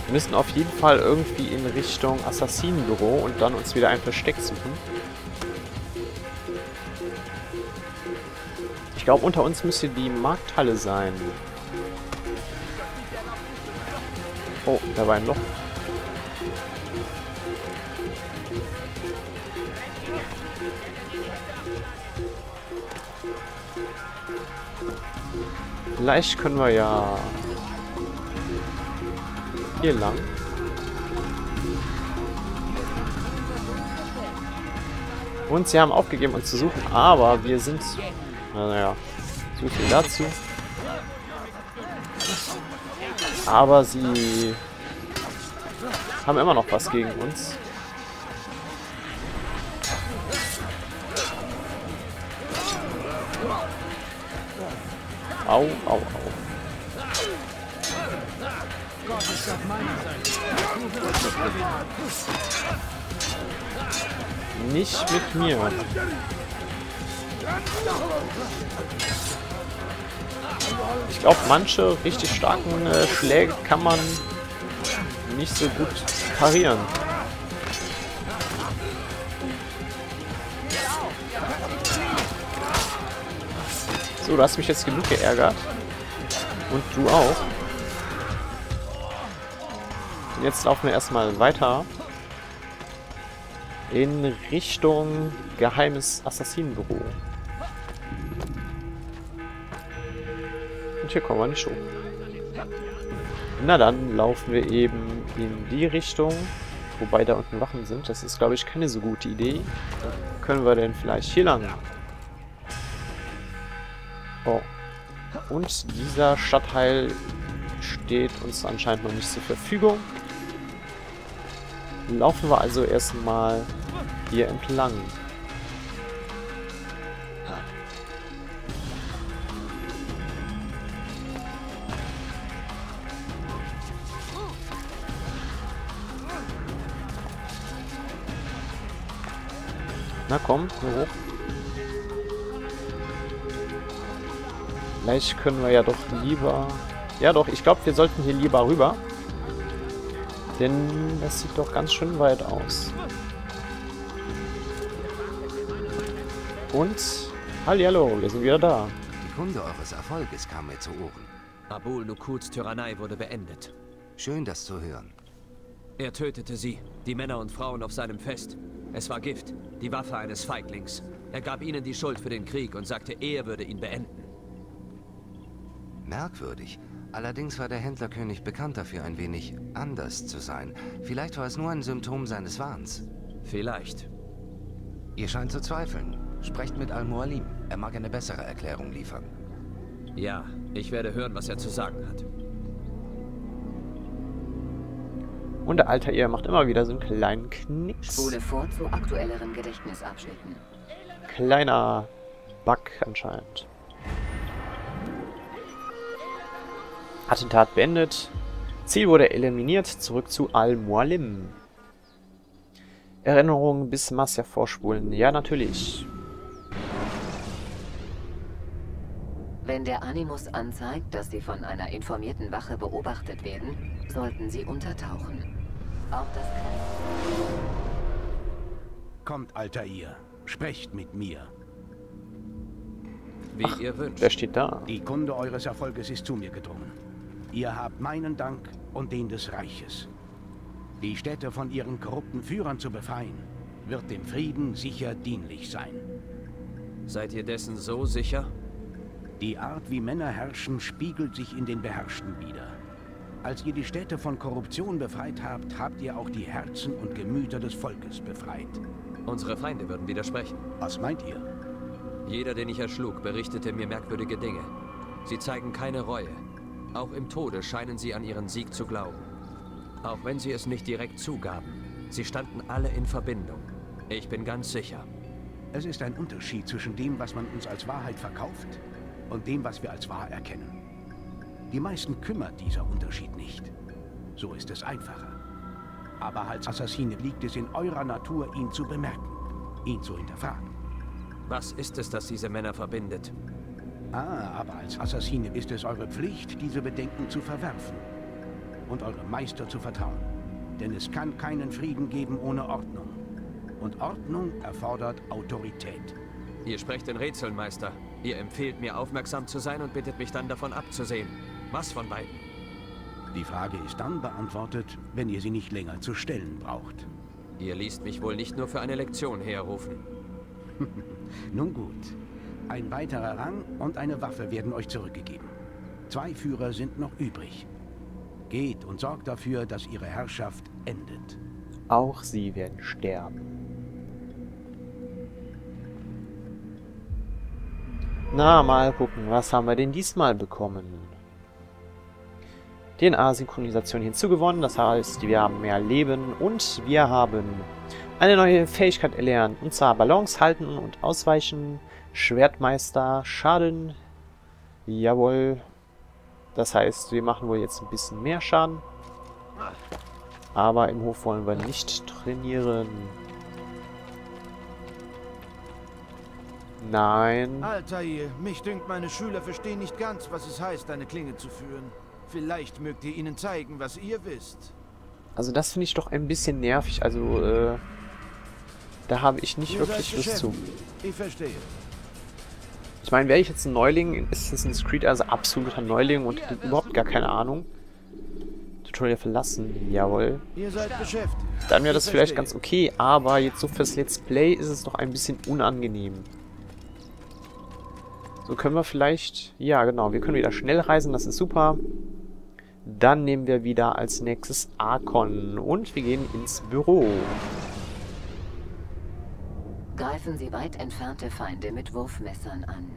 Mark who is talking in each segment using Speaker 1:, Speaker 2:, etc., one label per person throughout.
Speaker 1: Wir müssen auf jeden Fall irgendwie in Richtung Assassinenbüro und dann uns wieder ein Versteck suchen. Ich glaube, unter uns müsste die Markthalle sein. Oh, da war ein Loch. Vielleicht können wir ja hier lang. Und sie haben aufgegeben, uns zu suchen, aber wir sind... Naja, so viel dazu. Aber sie haben immer noch was gegen uns. Au, au, au. Nicht mit mir. Ich glaube, manche richtig starken Schläge kann man nicht so gut parieren. So, du hast mich jetzt genug geärgert. Und du auch. Und jetzt laufen wir erstmal weiter. In Richtung geheimes Assassinenbüro. Und hier kommen wir nicht hoch. Na dann laufen wir eben in die Richtung. Wobei da unten Wachen sind. Das ist, glaube ich, keine so gute Idee. Können wir denn vielleicht hier lang? Oh. Und dieser Stadtteil steht uns anscheinend noch nicht zur Verfügung. Laufen wir also erstmal hier entlang. Na komm, nur hoch. Vielleicht können wir ja doch lieber... Ja doch, ich glaube, wir sollten hier lieber rüber. Denn das sieht doch ganz schön weit aus. Und... Hallihallo, wir sind wieder da.
Speaker 2: Die Kunde eures Erfolges kam mir zu Ohren.
Speaker 3: Abul Nukuds Tyrannei wurde beendet.
Speaker 2: Schön, das zu hören.
Speaker 3: Er tötete sie, die Männer und Frauen auf seinem Fest. Es war Gift, die Waffe eines Feiglings. Er gab ihnen die Schuld für den Krieg und sagte, er würde ihn beenden.
Speaker 2: Merkwürdig. Allerdings war der Händlerkönig bekannt dafür, ein wenig anders zu sein. Vielleicht war es nur ein Symptom seines Wahns.
Speaker 3: Vielleicht.
Speaker 2: Ihr scheint zu zweifeln. Sprecht mit Al-Mualim. Er mag eine bessere Erklärung liefern.
Speaker 3: Ja, ich werde hören, was er zu sagen hat.
Speaker 1: Und der Altair macht immer wieder so einen kleinen Knicks.
Speaker 4: Spule vor zu aktuelleren Gedächtnisabschnitten.
Speaker 1: Kleiner Bug anscheinend. Attentat beendet. Ziel wurde eliminiert. Zurück zu Al-Mualim. Erinnerungen bis Masya vorspulen. Ja, natürlich.
Speaker 4: Wenn der Animus anzeigt, dass Sie von einer informierten Wache beobachtet werden, sollten Sie untertauchen. Auch das
Speaker 5: Kommt, Altair. Sprecht mit mir.
Speaker 3: Wie ihr wünscht.
Speaker 1: Wer steht da?
Speaker 5: Die Kunde eures Erfolges ist zu mir gedrungen. Ihr habt meinen Dank und den des Reiches. Die Städte von ihren korrupten Führern zu befreien, wird dem Frieden sicher dienlich sein.
Speaker 3: Seid ihr dessen so sicher?
Speaker 5: Die Art, wie Männer herrschen, spiegelt sich in den Beherrschten wider. Als ihr die Städte von Korruption befreit habt, habt ihr auch die Herzen und Gemüter des Volkes befreit.
Speaker 3: Unsere Feinde würden widersprechen.
Speaker 5: Was meint ihr?
Speaker 3: Jeder, den ich erschlug, berichtete mir merkwürdige Dinge. Sie zeigen keine Reue. Auch im Tode scheinen sie an ihren Sieg zu glauben. Auch wenn sie es nicht direkt zugaben. Sie standen alle in Verbindung. Ich bin ganz sicher.
Speaker 5: Es ist ein Unterschied zwischen dem, was man uns als Wahrheit verkauft, und dem, was wir als wahr erkennen. Die meisten kümmert dieser Unterschied nicht. So ist es einfacher. Aber als Assassine liegt es in eurer Natur, ihn zu bemerken, ihn zu hinterfragen.
Speaker 3: Was ist es, das diese Männer verbindet?
Speaker 5: Aber als Assassine ist es eure Pflicht, diese Bedenken zu verwerfen. und eurem Meister zu vertrauen. Denn es kann keinen Frieden geben ohne Ordnung. Und Ordnung erfordert Autorität.
Speaker 3: Ihr sprecht in Rätseln, Meister. Ihr empfehlt mir, aufmerksam zu sein und bittet mich dann davon abzusehen. Was von beiden?
Speaker 5: Die Frage ist dann beantwortet, wenn ihr sie nicht länger zu stellen braucht.
Speaker 3: Ihr ließt mich wohl nicht nur für eine Lektion herrufen.
Speaker 5: Nun gut. Ein weiterer Rang und eine Waffe werden euch zurückgegeben. 2 Führer sind noch übrig. Geht und sorgt dafür, dass ihre Herrschaft endet.
Speaker 1: Auch sie werden sterben. Na, mal gucken, was haben wir denn diesmal bekommen? DNA-Synchronisation hinzugewonnen, das heißt, wir haben mehr Leben und wir haben eine neue Fähigkeit erlernt, und zwar Balance halten und ausweichen, Schwertmeister, Schaden, jawohl, das heißt, wir machen wohl jetzt ein bisschen mehr Schaden, aber im Hof wollen wir nicht trainieren. Nein.
Speaker 6: Altair, mich dünkt, meine Schüler verstehen nicht ganz, was es heißt, eine Klinge zu führen. Vielleicht mögt ihr ihnen zeigen, was ihr wisst.
Speaker 1: Also das finde ich doch ein bisschen nervig. Also, da habe ich nicht
Speaker 6: Ihr
Speaker 1: wirklich
Speaker 6: seid
Speaker 1: Lust zu.
Speaker 6: Ich verstehe.
Speaker 1: Ich meine, wäre ich jetzt ein Neuling in Assassin's Creed, also absoluter Neuling und hätte überhaupt gar keine Ahnung. Tutorial verlassen, jawohl.
Speaker 6: Ihr seid beschäftigt.
Speaker 1: Dann wäre das
Speaker 6: Ich
Speaker 1: vielleicht
Speaker 6: verstehe.
Speaker 1: ganz okay, aber jetzt so fürs Let's Play ist es doch ein bisschen unangenehm. So können wir vielleicht... Ja, genau, wir können wieder schnell reisen, das ist super. Dann nehmen wir wieder als nächstes Archon und wir gehen ins Büro.
Speaker 4: Greifen Sie weit entfernte Feinde mit Wurfmessern an.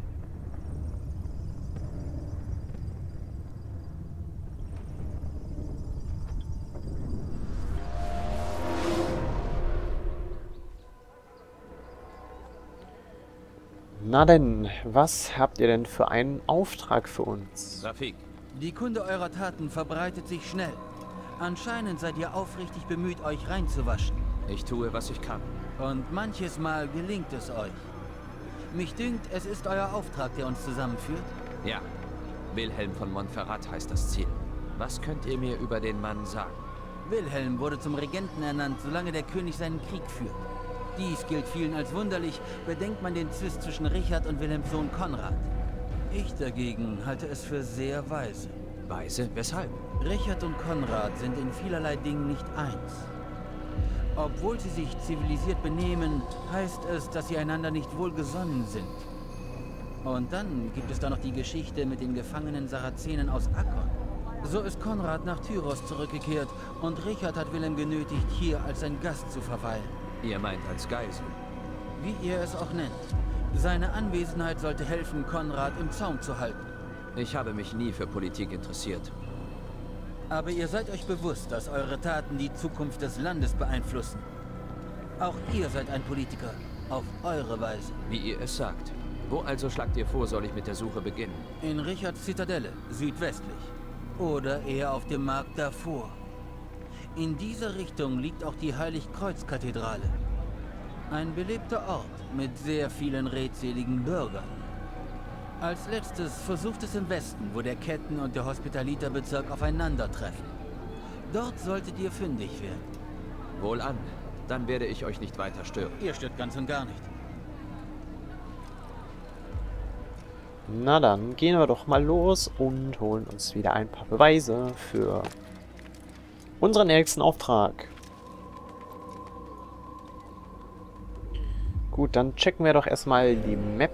Speaker 1: Na denn, was habt ihr denn für einen Auftrag für uns?
Speaker 3: Rafik,
Speaker 7: Die Kunde eurer Taten verbreitet sich schnell. Anscheinend seid ihr aufrichtig bemüht, euch reinzuwaschen.
Speaker 3: ich tue, was ich kann.
Speaker 7: Und manches Mal gelingt es euch. Mich dünkt, es ist euer Auftrag, der uns zusammenführt.
Speaker 3: Ja, Wilhelm von Montferrat heißt das Ziel. Was könnt ihr mir über den Mann sagen?
Speaker 7: Wilhelm wurde zum Regenten ernannt, solange der König seinen Krieg führt. Dies gilt vielen als wunderlich, bedenkt man den Zwist zwischen Richard und Wilhelms Sohn Konrad. Ich dagegen halte es für sehr weise.
Speaker 3: Weise? Weshalb?
Speaker 7: Richard und Konrad sind in vielerlei Dingen nicht eins. Obwohl sie sich zivilisiert benehmen, heißt es, dass sie einander nicht wohlgesonnen sind. Und dann gibt es da noch die Geschichte mit den gefangenen Sarazenen aus Akkon. So ist Konrad nach Tyros zurückgekehrt und Richard hat Wilhelm genötigt, hier als sein Gast zu verweilen.
Speaker 3: Ihr meint als Geisel.
Speaker 7: Wie ihr es auch nennt. Seine Anwesenheit sollte helfen, Konrad im Zaum zu halten.
Speaker 3: Ich habe mich nie für Politik interessiert.
Speaker 7: Aber ihr seid euch bewusst, dass eure Taten die Zukunft des Landes beeinflussen. Auch ihr seid ein Politiker, auf eure Weise.
Speaker 3: Wie ihr es sagt. Wo also schlagt ihr vor, soll ich mit der Suche beginnen?
Speaker 7: In Richards Zitadelle, südwestlich. Oder eher auf dem Markt davor. In dieser Richtung liegt auch die Heiligkreuz-Kathedrale. Ein belebter Ort mit sehr vielen redseligen Bürgern. Als letztes versucht es im Westen, wo der Ketten- und der Hospitaliterbezirk aufeinandertreffen. Dort solltet ihr fündig werden.
Speaker 3: Wohlan, dann werde ich euch nicht weiter stören.
Speaker 7: Ihr stört ganz und gar nicht.
Speaker 1: Na dann, gehen wir doch mal los und holen uns wieder ein paar Beweise für unseren nächsten Auftrag. Gut, dann checken wir doch erstmal die Map.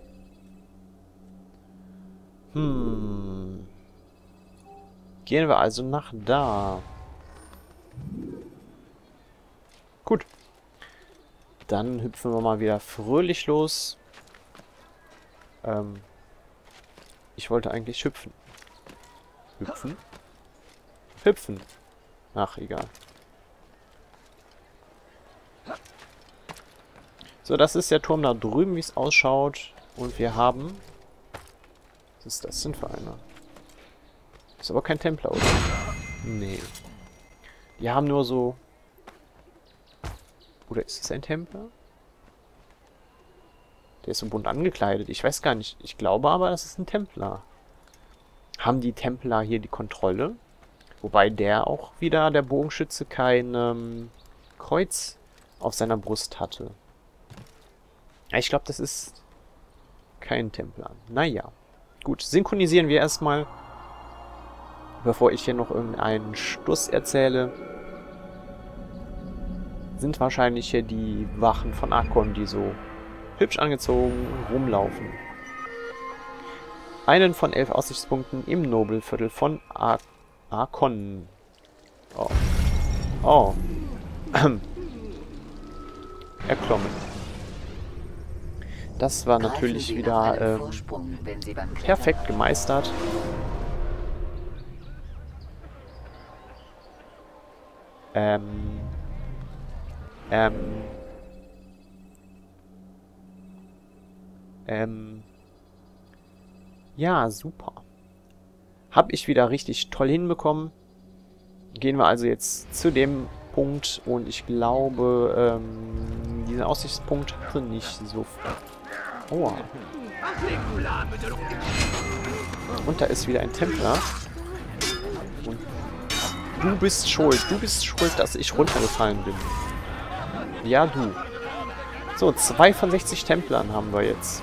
Speaker 1: Gehen wir also nach da. Gut. Dann hüpfen wir mal wieder fröhlich los. Ich wollte eigentlich hüpfen. Hüpfen? Hüpfen. Ach, egal. So, das ist der Turm da drüben, wie es ausschaut. Und wir haben... Was ist das denn für einer? Ist aber kein Templer, oder? Nee. Die haben nur so... Oder ist es ein Templer? Der ist so bunt angekleidet. Ich weiß gar nicht. Ich glaube aber, das ist ein Templer. Haben die Templer hier die Kontrolle? Wobei der auch wieder, der Bogenschütze, kein Kreuz auf seiner Brust hatte. Ich glaube, das ist kein Templer. Naja. Gut, synchronisieren wir erstmal, bevor ich hier noch irgendeinen Stuss erzähle. Sind wahrscheinlich hier die Wachen von Arkon, die so hübsch angezogen rumlaufen. Einen von 11 Aussichtspunkten im Nobelviertel von Arkon. Oh. Oh. Erklommen. Das war natürlich wieder perfekt gemeistert. Ja, super. Hab ich wieder richtig toll hinbekommen. Gehen wir also jetzt zu dem Punkt und ich glaube, diesen Aussichtspunkt hatte nicht so viel. Oh. Und da ist wieder ein Templer. Und du bist schuld. Du bist schuld, dass ich runtergefallen bin. Ja, du. So, 2 von 60 Templern haben wir jetzt.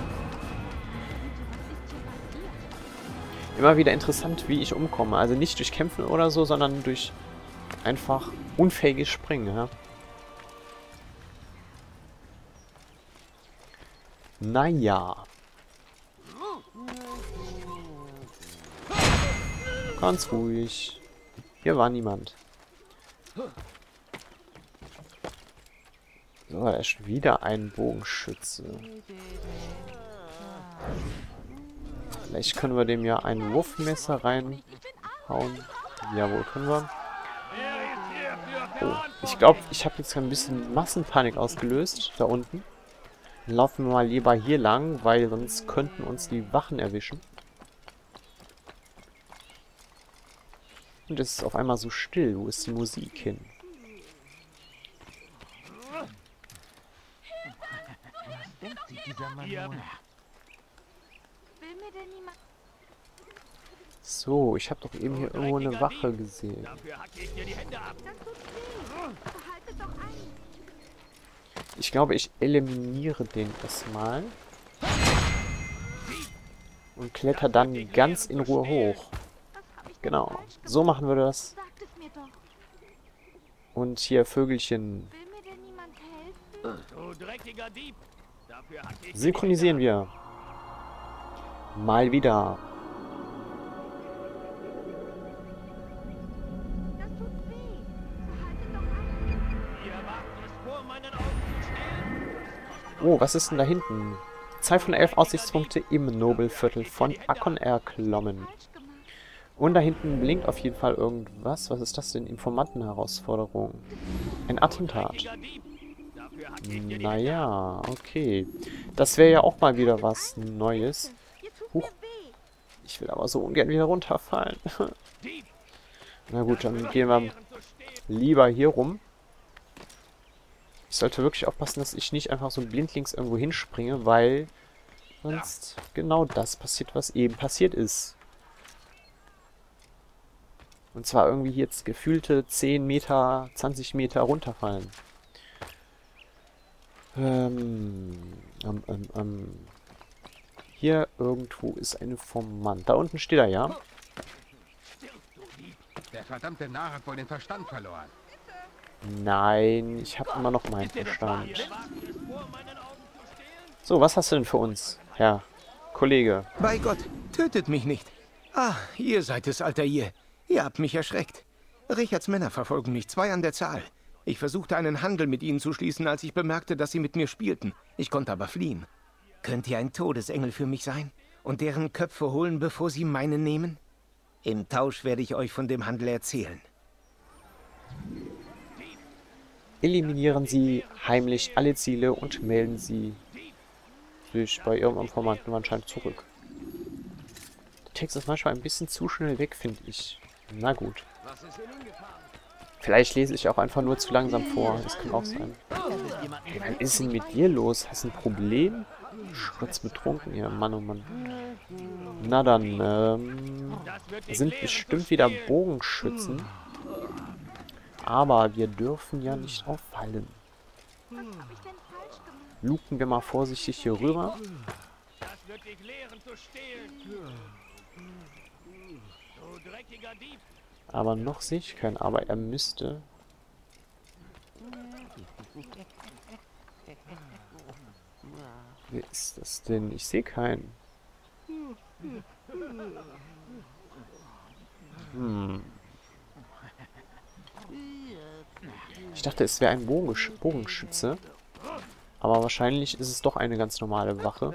Speaker 1: Immer wieder interessant, wie ich umkomme. Also nicht durch Kämpfen oder so, sondern durch einfach unfähiges Springen. Ja? Naja. Ganz ruhig. Hier war niemand. So, da ist wieder ein Bogenschütze. Vielleicht können wir dem ja ein Wurfmesser reinhauen. Jawohl, können wir. Oh, ich glaube, ich habe jetzt ein bisschen Massenpanik ausgelöst, da unten. Dann laufen wir mal lieber hier lang, weil sonst könnten uns die Wachen erwischen. Und es ist auf einmal so still. Wo ist die Musik hin?
Speaker 8: Was denkt sich dieser Mann wohl?
Speaker 1: So, ich habe doch eben hier irgendwo eine Wache gesehen. Ich glaube, ich eliminiere den erstmal. Und kletter dann ganz in Ruhe hoch. Genau, so machen wir das. Und hier Vögelchen. Synchronisieren wir. Mal wieder. Oh, was ist denn da hinten? 2 von 11 Aussichtspunkte im Nobelviertel von Arkon erklommen. Und da hinten blinkt auf jeden Fall irgendwas. Was ist das denn? Informantenherausforderung. Ein Attentat. Naja, okay. Das wäre ja auch mal wieder was Neues. Huch. Ich will aber so ungern wieder runterfallen. Na gut, dann gehen wir lieber hier rum. Ich sollte wirklich aufpassen, dass ich nicht einfach so blindlings irgendwo hinspringe, weil sonst genau das passiert, was eben passiert ist. Und zwar irgendwie jetzt gefühlte 10 Meter, 20 Meter runterfallen. Hier irgendwo ist ein Informant. Da unten steht er, ja?
Speaker 5: Der verdammte Narr hat wohl den Verstand verloren.
Speaker 1: Nein, ich habe immer noch meinen Verstand. So, was hast du denn für uns, Herr Kollege?
Speaker 9: Bei Gott, tötet mich nicht. Ah, ihr seid es, Altair. Ihr habt mich erschreckt. Richards Männer verfolgen mich, 2 an der Zahl. Ich versuchte einen Handel mit ihnen zu schließen, als ich bemerkte, dass sie mit mir spielten. Ich konnte aber fliehen. Könnt ihr ein Todesengel für mich sein und deren Köpfe holen, bevor sie meine nehmen? Im Tausch werde ich euch von dem Handel erzählen.
Speaker 1: Eliminieren Sie heimlich alle Ziele und melden Sie sich bei Ihrem Informanten anscheinend zurück. Der Text ist manchmal ein bisschen zu schnell weg, finde ich. Na gut. Vielleicht lese ich auch einfach nur zu langsam vor. Das kann auch sein. Hey, was ist denn mit dir los? Hast du ein Problem? Schritz betrunken hier, Mann, oh Mann. Na dann, sind bestimmt wieder Bogenschützen. Aber wir dürfen ja nicht auffallen. Luken wir mal vorsichtig hier rüber. Aber noch sehe ich keinen. Aber er müsste... Wer ist das denn? Ich sehe keinen. Ich dachte, es wäre ein Bogenschütze. Aber wahrscheinlich ist es doch eine ganz normale Wache.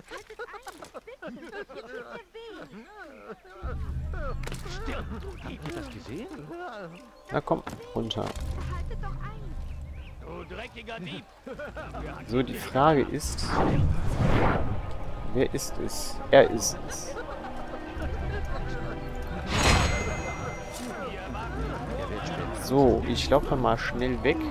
Speaker 1: Na komm, runter. So, die Frage ist... Wer ist es? Er ist es. So, ich laufe mal schnell weg.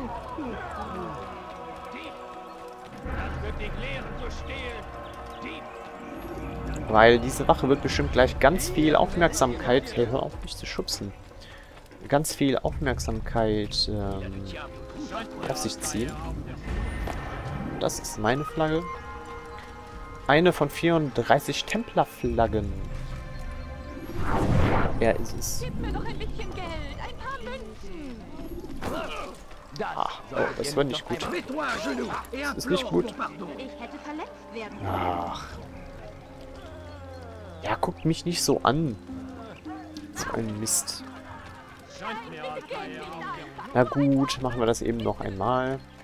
Speaker 1: Weil diese Wache wird bestimmt gleich ganz viel Aufmerksamkeit... Hey, hör auf, mich zu schubsen. Ganz viel Aufmerksamkeit auf sich ziehen. Das ist meine Flagge. Eine von 34 Templerflaggen. Er ist es.
Speaker 10: Gib mir doch ein bisschen Geld, ein paar Münzen.
Speaker 1: Ach, oh, das war nicht gut. Das ist nicht gut.
Speaker 10: Ich hätte verletzt werden können.
Speaker 1: Ach. Ja, guckt mich nicht so an. So ein Mist. Na gut, machen wir das eben noch einmal.